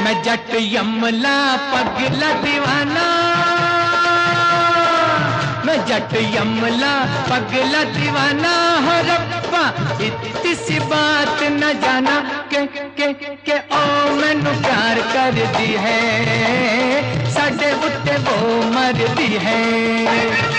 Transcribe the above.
मैं जट यमला पगला दीवाना, मैं जट यमला पगला दीवाना हो रब्बा इतनी सी बात न जाना के ओ मैनू प्यार कर दी है, साडे उत्ते वो मर दी है।